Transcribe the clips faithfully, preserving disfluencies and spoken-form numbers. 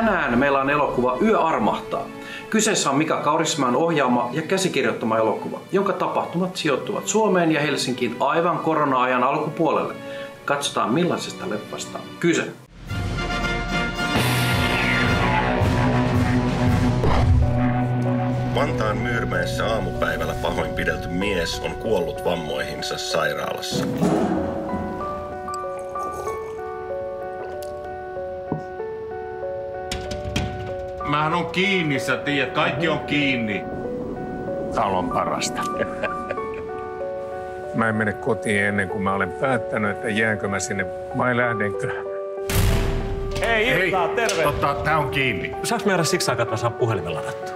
Tänään meillä on elokuva Yö armahtaa. Kyseessä on Mika Kaurismäen ohjaama ja käsikirjoittama elokuva, jonka tapahtumat sijoittuvat Suomeen ja Helsinkiin aivan korona-ajan alkupuolelle. Katsotaan millaisesta leffasta on kyse. Vantaan Myyrmäessä aamupäivällä pahoinpidelty mies on kuollut vammoihinsa sairaalassa. Mähän on kiinni, sä tiedät. Kaikki on kiinni. Talon parasta. Mä en mene kotiin ennen kuin mä olen päättänyt, että jäänkö mä sinne vai lähdenkö. Hei Iltaa, terve! Totta, tää on kiinni. Saanko mä siksi aikaa, että mä saan puhelimen ladattua?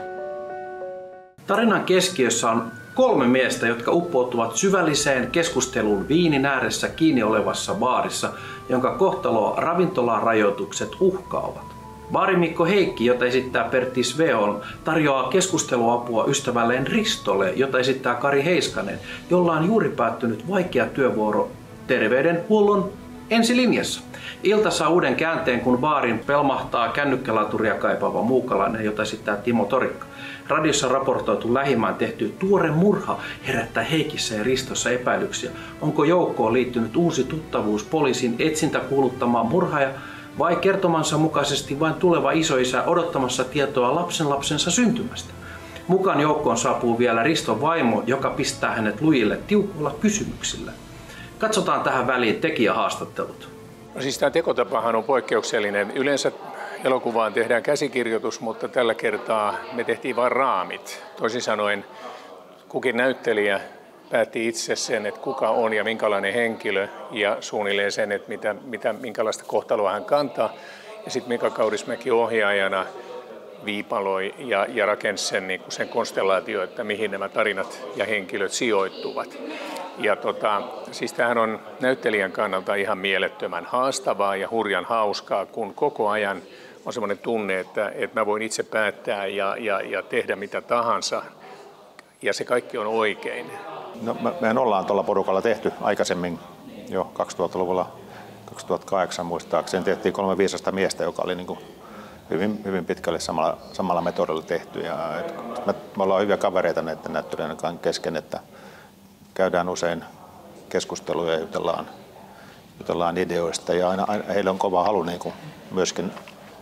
Tarinan keskiössä on kolme miestä, jotka uppoutuvat syvälliseen keskusteluun viinin ääressä kiinni olevassa baarissa, jonka kohtaloa ravintolarajoitukset uhkaavat. Baarimikko Heikki, jota esittää Pertti Sveholm, tarjoaa keskusteluapua ystävälleen Ristolle, jota esittää Kari Heiskanen, jolla on juuri päättynyt vaikea työvuoro terveydenhuollon ensilinjassa. Ilta saa uuden käänteen, kun baarin pelmahtaa kännykkälaturia kaipaava muukalainen, jota esittää Timo Torikka. Radiossa raportoitu lähimään tehty tuore murha herättää Heikissä ja Ristossa epäilyksiä. Onko joukkoon liittynyt uusi tuttavuus poliisin etsintä kuuluttamaan murhaaja vai kertomansa mukaisesti vain tuleva isoisä odottamassa tietoa lapsenlapsensa syntymästä? Mukaan joukkoon saapuu vielä Riston vaimo, joka pistää hänet lujille tiukoilla kysymyksillä. Katsotaan tähän väliin tekijähaastattelut. No siis tämä tekotapahan on poikkeuksellinen. Yleensä elokuvaan tehdään käsikirjoitus, mutta tällä kertaa me tehtiin vain raamit. Toisin sanoen kukin näyttelijä päätti itse sen, että kuka on ja minkälainen henkilö ja suunnilleen sen, että mitä, mitä, minkälaista kohtaloa hän kantaa. Ja sitten Mika Kaurismäki ohjaajana viipaloi ja, ja rakensi sen, niin sen konstellaatio, että mihin nämä tarinat ja henkilöt sijoittuvat. Ja tota, siis tämähän on näyttelijän kannalta ihan mielettömän haastavaa ja hurjan hauskaa, kun koko ajan on semmoinen tunne, että, että mä voin itse päättää ja, ja, ja tehdä mitä tahansa. Ja se kaikki on oikein. No, me, mehän ollaan tuolla porukalla tehty aikaisemmin jo kaksituhattaluvulla, kaksituhattakahdeksan muistaakseni tehtiin kolme viisasta miestä, joka oli niin kuin hyvin, hyvin pitkälle samalla, samalla metodilla tehty. Ja, et, me, me ollaan hyviä kavereita näiden näyttelijöiden kesken, että käydään usein keskusteluja ja jutellaan, jutellaan ideoista ja aina, aina heillä on kova halu niin kuin myöskin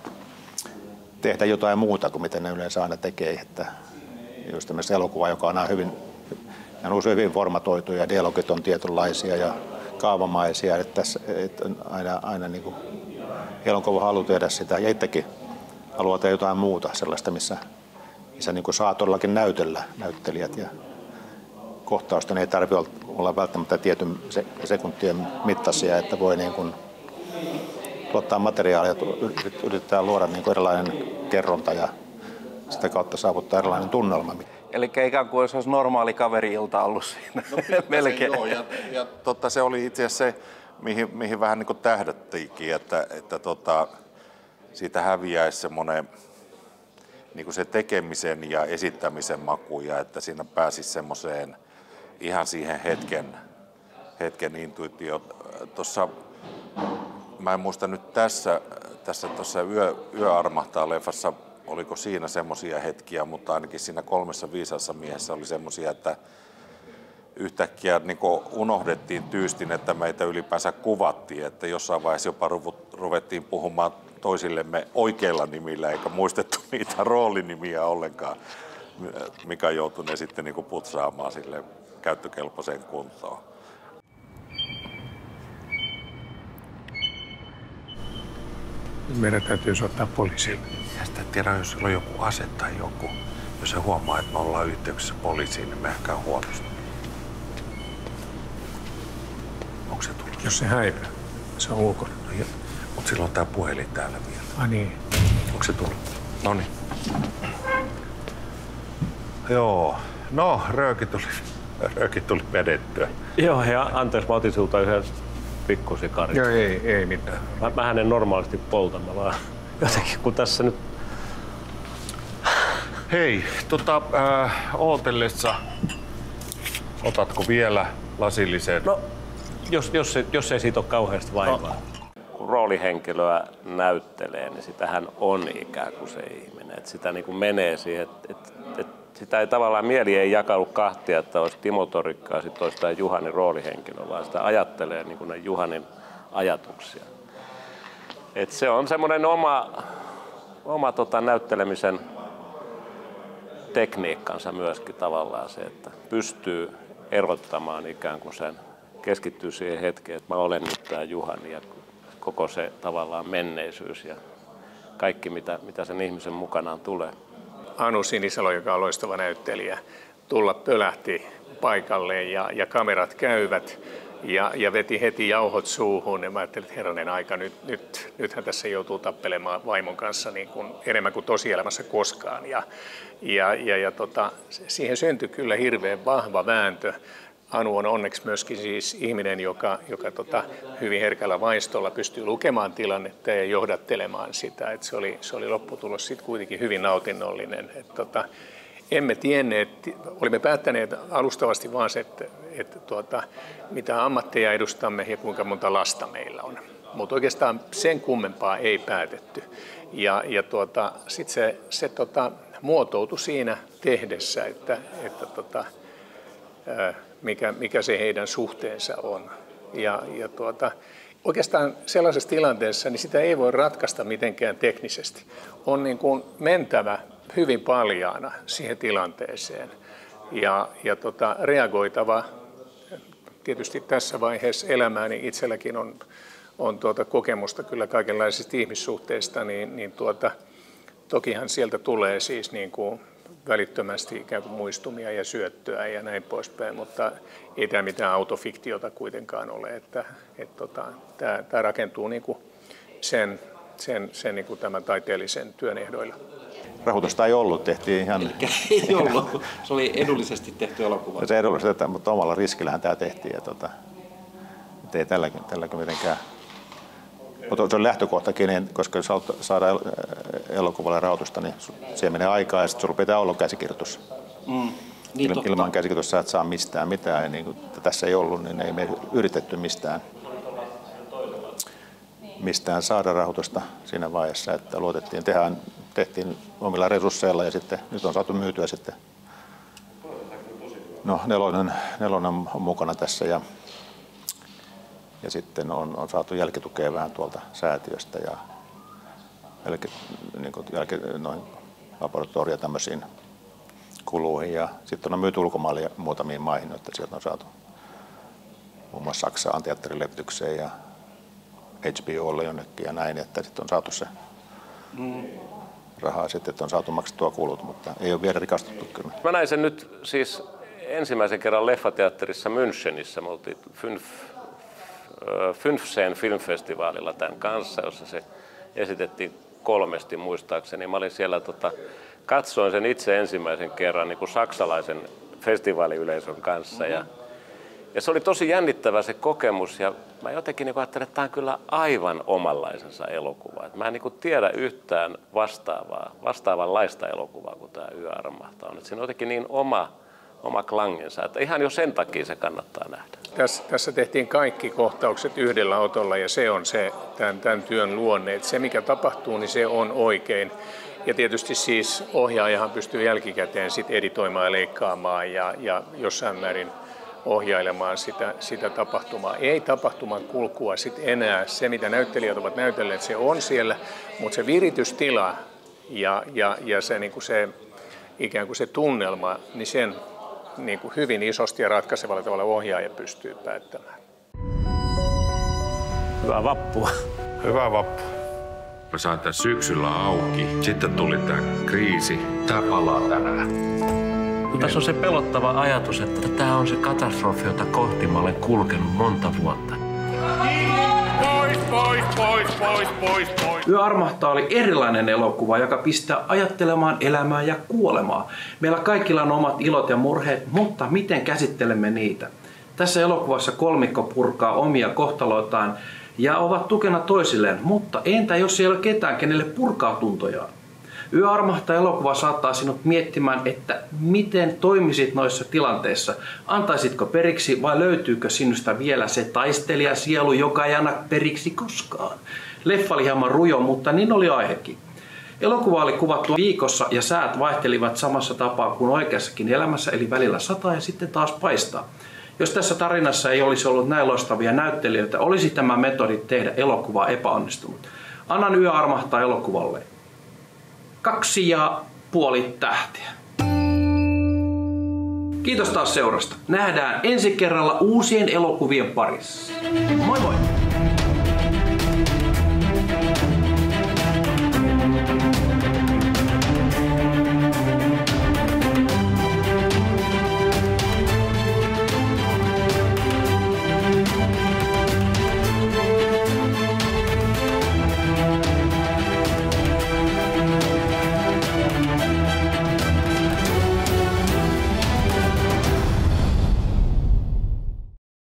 tehdä jotain muuta kuin mitä ne yleensä aina tekee. Että just tämmöistä elokuvaa, joka on hyvin, on hyvin formatoitu ja dialogit on tietynlaisia ja kaavamaisia. Että tässä, että aina, aina niin kuin, heillä on kova halu tehdä sitä ja itsekin haluaa tehdä jotain muuta, sellaista, missä, missä niin kuin saa todellakin näytellä näyttelijät. Ja kohtausten ei tarvitse olla välttämättä tietyn sekuntien mittaisia, että voi niin kuin tuottaa materiaalia, yritetään luoda niin kuin erilainen kerronta ja sitä kautta saavuttaa erilainen tunnelma. Eli ikään kuin olisi normaali kaveri-ilta ollut siinä. No, melkein. Joo, ja, ja totta, se oli itse asiassa se, mihin, mihin vähän niin kuin tähdättiinkin, että, että tota, siitä häviäisi semmoinen niin kuin se tekemisen ja esittämisen maku, ja että siinä pääsisi semmoiseen ihan siihen hetken, hetken intuitio. Tuossa, mä en muista nyt tässä, tässä tuossa Yö, Yö armahtaa -leffassa, oliko siinä semmoisia hetkiä, mutta ainakin siinä Kolmessa viisaassa miehessä oli semmoisia, että yhtäkkiä niin kuin unohdettiin tyystin, että meitä ylipäänsä kuvattiin, että jossain vaiheessa jopa ruvettiin puhumaan toisillemme oikeilla nimillä, eikä muistettu niitä roolinimiä ollenkaan. Mika joutui ne sitten niin kuin putsaamaan sille käyttökelpoiseen kuntoon. Meidän täytyy soittaa poliisille. Ja sitä tiedä, jos sillä on joku ase tai joku. Jos se huomaa, että me ollaan yhteyksissä poliisiin, niin me ehkä on huolesta. Onko se tullut? Jos se häipää, se on ulkona. No, mutta silloin on tää puhelin täällä vielä. Ah niin. Onko se tullut? Noniin. Joo. No, rööki tuli, rööki tuli vedettyä. Joo, hei, anteeksi, mä otin sulta yhden pikkusikarin. Joo, ei, ei mitään. Mä, mähän en normaalisti polta, mä vaan jotenkin, kun tässä nyt... Hei, tota, äh, ootellessa, otatko vielä lasillisen? No, jos, jos, jos ei siitä ole kauheasti vaivaa. No, kun roolihenkilöä näyttelee, niin sitähän on ikään kuin se ihminen. Että sitä niin kuin menee siihen, että, että, että sitä ei tavallaan mieli ei jakaudu kahtia, että olisi Timo Torikka ja sitten olisi tämä Juhanin roolihenkilö, vaan sitä ajattelee niin kuin ne Juhanin ajatuksia. Että se on semmoinen oma, oma tota, näyttelemisen tekniikkansa myöskin tavallaan se, että pystyy erottamaan ikään kuin sen, keskittyy siihen hetkeen, että mä olen nyt tämä Juhani ja koko se tavallaan menneisyys ja kaikki mitä, mitä sen ihmisen mukanaan tulee. Anu Sinisalo, joka on loistava näyttelijä, tulla pölähti paikalle ja, ja kamerat käyvät ja, ja veti heti jauhot suuhun. Ja mä ajattelin, että herranen aika, nyt, nyt, nythän tässä joutuu tappelemaan vaimon kanssa niin kuin enemmän kuin tosielämässä koskaan. Ja, ja, ja, ja tota, siihen syntyi kyllä hirveän vahva vääntö. Anu on onneksi myöskin siis ihminen, joka, joka tota, hyvin herkällä vaistolla pystyy lukemaan tilannetta ja johdattelemaan sitä. Et se, oli, se oli lopputulos sitten kuitenkin hyvin nautinnollinen. Et tota, emme tienneet, olimme päättäneet alustavasti vaan se, että, että tuota, mitä ammatteja edustamme ja kuinka monta lasta meillä on. Mutta oikeastaan sen kummempaa ei päätetty. Ja, ja tuota, sitten se, se tota, muotoutui siinä tehdessä, että, että tota, Mikä, mikä se heidän suhteensa on. Ja, ja tuota, oikeastaan sellaisessa tilanteessa niin sitä ei voi ratkaista mitenkään teknisesti. On niin kuin mentävä hyvin paljaana siihen tilanteeseen ja, ja tota, reagoitava. Tietysti tässä vaiheessa elämää niin itselläkin on, on tuota kokemusta kyllä kaikenlaisista ihmissuhteista, niin, niin tuota, tokihan sieltä tulee siis niin kuin välittömästi ikään kuin muistumia ja syöttöä ja näin poispäin, mutta ei tämä mitään autofiktiota kuitenkaan ole, että, että tota, tämä, tämä rakentuu niin kuin sen, sen, sen niin kuin tämän taiteellisen työn ehdoilla. Rahoitusta ei ollut, tehtiin ihan... Eli ei ollut, se oli edullisesti tehty elokuva. Se edullisesti, mutta omalla riskillähän tämä tehtiin, ja tota, ei tälläkin, tälläkin mitenkään... Mutta se on lähtökohtakin, koska jos saadaan elokuvalle rahoitusta, niin siihen menee aikaa ja sitten sulla pitää olla käsikirjoitus. Mm, niin Il, ilman käsikirjoitusta sä et saa mistään mitään. Ja niin kuin tässä ei ollut, niin ei me yritetty mistään, mistään saada rahoitusta siinä vaiheessa, että luotettiin, tehdään, tehtiin omilla resursseilla ja sitten nyt on saatu myytyä sitten. No nelonen, nelonen on mukana tässä ja Ja sitten on, on saatu jälkitukea vähän tuolta säätiöstä ja jälki, niin kuin jälki, noin laboratoria tämmöisiin kuluihin. Ja sitten on myyty ulkomaille muutamiin maihin, että sieltä on saatu muun muassa Saksaan teatterilevitykseen ja H B O:lle jonnekin ja näin, että sitten on saatu se mm. rahaa sitten, että on saatu maksettua kulut, mutta ei ole vielä rikastuttu kyllä. Mä näin sen nyt siis ensimmäisen kerran Leffateatterissa Münchenissä. Me oltiin Fünf Fünfseen filmfestivaalilla tämän kanssa, jossa se esitettiin kolmesti muistaakseni. Mä olin siellä, tota, katsoin sen itse ensimmäisen kerran niin kuin saksalaisen festivaaliyleisön kanssa. Ja, ja se oli tosi jännittävä se kokemus ja mä jotenkin niin ajattelin, että tämä on kyllä aivan omanlaisensa elokuva. Et mä en niin kuin tiedä yhtään vastaavaa, vastaavanlaista elokuvaa kuin tämä Yö armahtaa on. Et siinä on jotenkin niin oma, oma klanginsa, että ihan jo sen takia se kannattaa nähdä. Tässä, tässä tehtiin kaikki kohtaukset yhdellä otolla ja se on se tämän, tämän työn luonne. Että se mikä tapahtuu, niin se on oikein. Ja tietysti siis ohjaajahan pystyy jälkikäteen sit editoimaan ja leikkaamaan ja, ja jossain määrin ohjailemaan sitä, sitä tapahtumaa. Ei tapahtuman kulkua sit enää. Se mitä näyttelijät ovat näytelleet, se on siellä, mutta se viritystila ja, ja, ja se, niin kuin se ikään kuin se tunnelma, niin sen niin kuin hyvin isosti ja ratkaisevalla tavalla ohjaaja pystyy päättämään. Hyvää vappua. Hyvää vappua. Mä sain tän syksyllä auki. Sitten tuli tää kriisi. Tää palaa tänään. Tässä on se pelottava ajatus, että tämä on se katastrofi, jota kohti mä olen kulkenut monta vuotta. Pois, pois, pois, pois, pois, pois. Yö armahtaa oli erilainen elokuva, joka pistää ajattelemaan elämää ja kuolemaa. Meillä kaikilla on omat ilot ja murheet, mutta miten käsittelemme niitä? Tässä elokuvassa kolmikko purkaa omia kohtaloitaan ja ovat tukena toisilleen, mutta entä jos ei ole ketään, kenelle purkaa tuntojaan? Yö armahtaa elokuva saattaa sinut miettimään, että miten toimisit noissa tilanteissa. Antaisitko periksi vai löytyykö sinusta vielä se taistelija sielu, joka ei anna periksi koskaan? Leffa oli hieman rujo, mutta niin oli aihekin. Elokuva oli kuvattu viikossa ja säät vaihtelivat samassa tapaa kuin oikeassakin elämässä, eli välillä sataa ja sitten taas paistaa. Jos tässä tarinassa ei olisi ollut näin loistavia näyttelijöitä, olisi tämä metodi tehdä elokuvaa epäonnistunut. Annan Yö armahtaa elokuvalle kaksi ja puoli tähtiä. Kiitos taas seurasta. Nähdään ensi kerralla uusien elokuvien parissa. Moi moi!